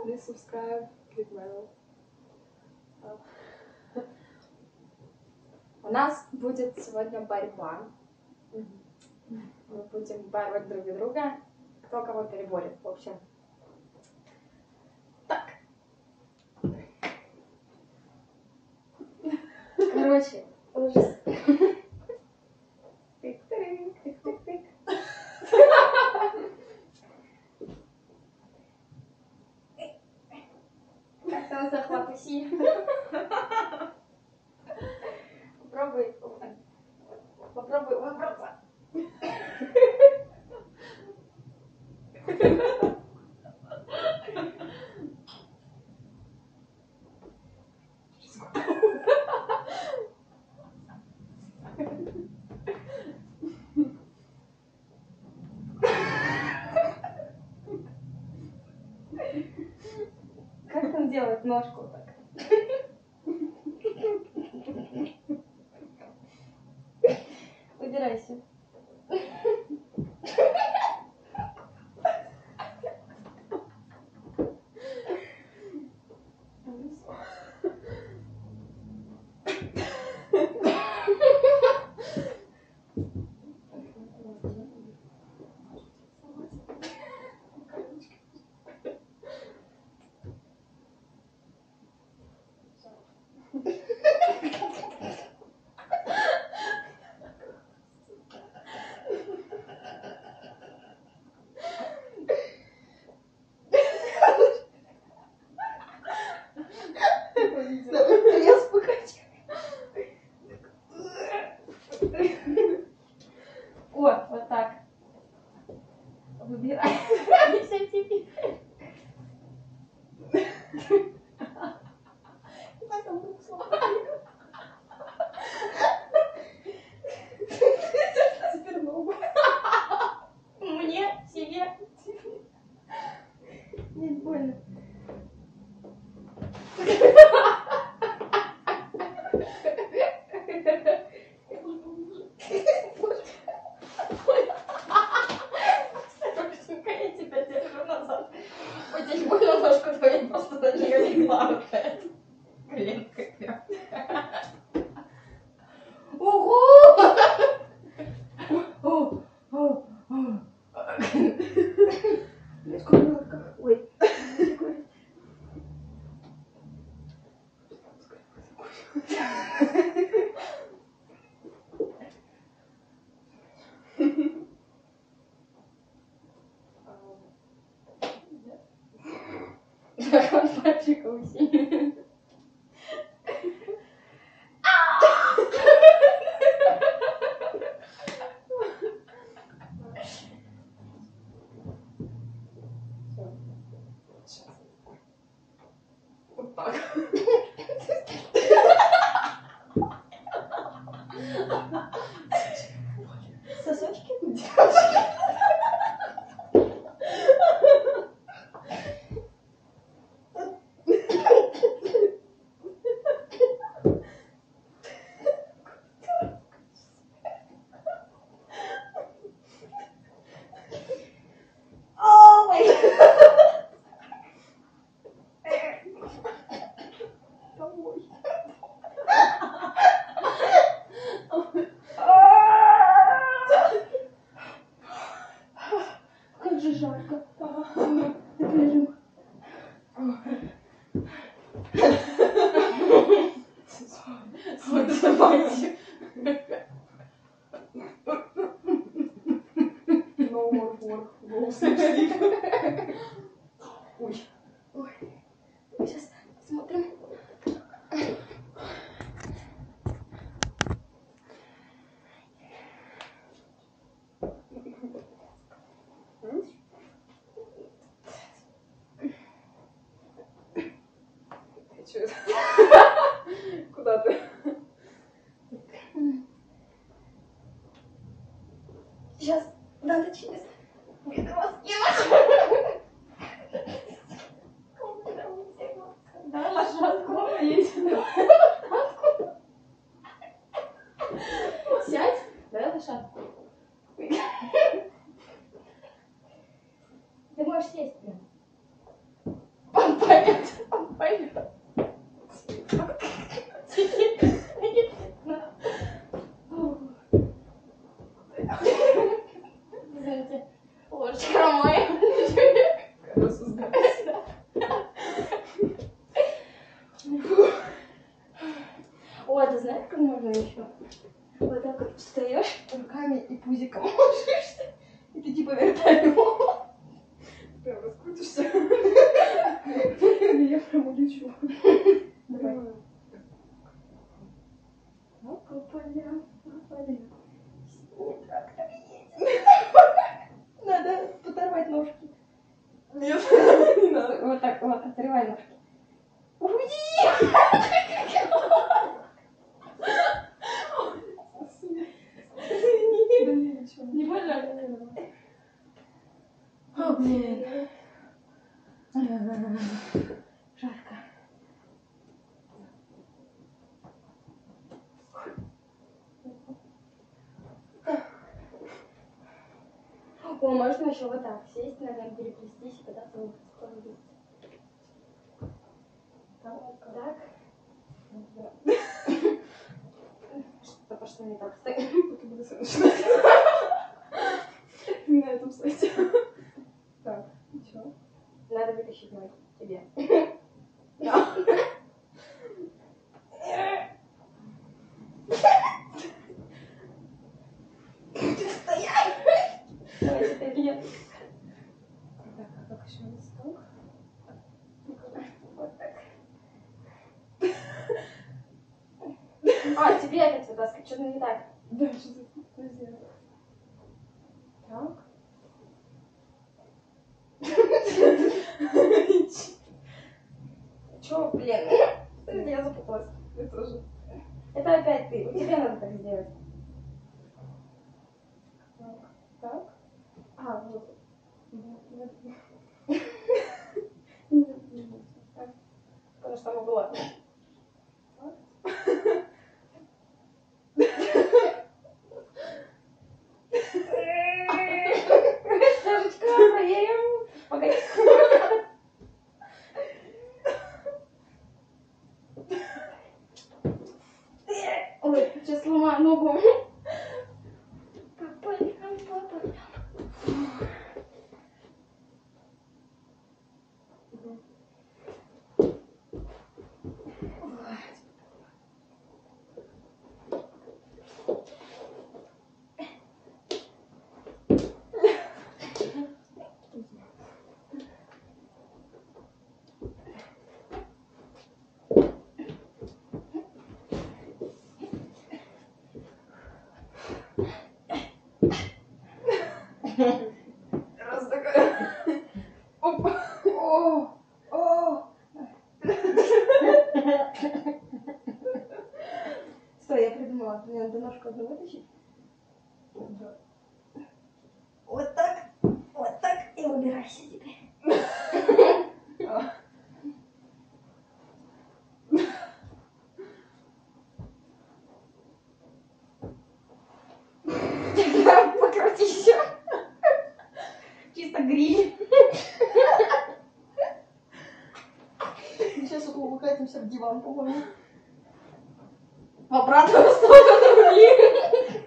please subscribe, click bell. У нас будет сегодня борьба. Мы будем бороться друг друга. Кто кого переборет, в общем. Так. Короче, ужас. Тык-тык, тык-тык-тык. Как там захват уси? Попробуй выбраться. Как там делать ножку так? Убирайся. Вот так. Выбирай. Теперь ногу. Мне, себе. Мне больно. Я тебя держу назад. Здесь больно ножку твою, просто на нее легла. Коленка прям. Ого! Ой. Захват пальчика усилий. Вот так. Сосочки? Как же жарко. Так лежим. Свой давайте. No more work. Go sleep. Ой. Ой. Сейчас смотрим. Че это? Куда ты? Сейчас надо через микро скинуть. Да, лошадку есть. Сядь. Давай лошадку. Ты можешь сесть прям. Понятно. Извините, ложечка моя. Ой, ты знаешь, как можно еще? Вот так вот встаешь руками и пузиком ложишься. И ты типа вертолет. Прям раскрутишься. Я прям улечу. Давай. Опа-ля, опа-ля. Нет, трактор едет. Надо оторвать ножки. Нет, не надо. Вот так, вот, отрывай ножки. Уйди! Да не, ничего. Не больно? О, блин. Жарко. О, можно еще вот так сесть, наверное, переплестись и пытаться выползти. Так. Что пошло не так? Стой. Это буду начинать. На этом сайте. Так, ничего. Надо вытащить ноги тебе. Да. Давай, это нет. Так, а как еще на стол? Вот так. А, тебе опять вытаскивать, что-то не так. Да, что сделать? Так. Чё, блин? Я запуталась. Я тоже. Это опять ты. Тебе надо так сделать. Так. А, вот. Потому что она была. Сашечка, проверим. Погоди. Ой, сейчас сломаю ногу. Папа. Раз такая. Опа. О. Стой, я придумала. Мне надо ножку одну вытащить. Да. Вот так и убирайся теперь. А. Покрути еще. Чисто гриль. Сейчас вот выкатимся в диван, по-моему. В обратную сторону, блин.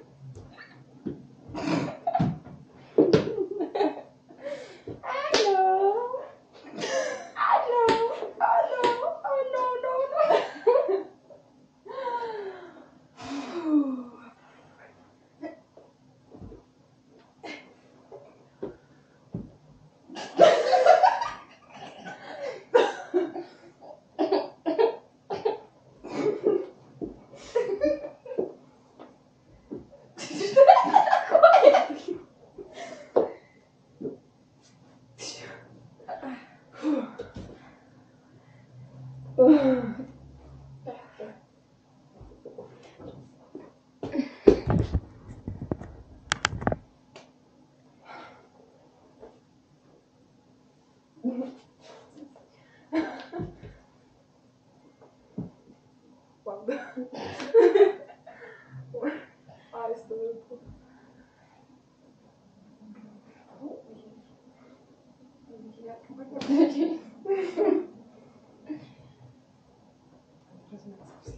Ладно. Арестовый. Подожди. ложиться.